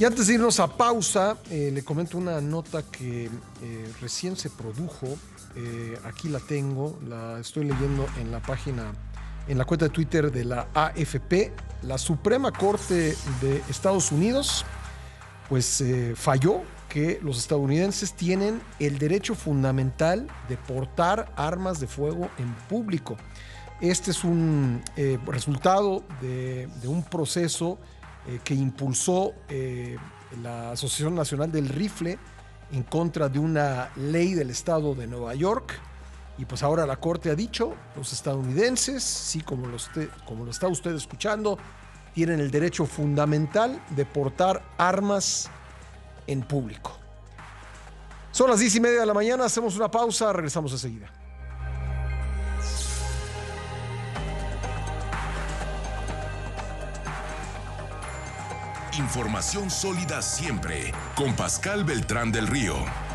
Y antes de irnos a pausa, le comento una nota que recién se produjo. Aquí la tengo, la estoy leyendo en la página, en la cuenta de Twitter de la AFP. La Suprema Corte de Estados Unidos, pues falló que los estadounidenses tienen el derecho fundamental de portar armas de fuego en público. Este es un resultado de un proceso que impulsó la Asociación Nacional del Rifle en contra de una ley del estado de Nueva York. Y pues ahora la Corte ha dicho, los estadounidenses, sí, como lo está usted escuchando, tienen el derecho fundamental de portar armas en público. Son las 10:30 de la mañana, hacemos una pausa, regresamos enseguida. Información sólida siempre, con Pascal Beltrán del Río.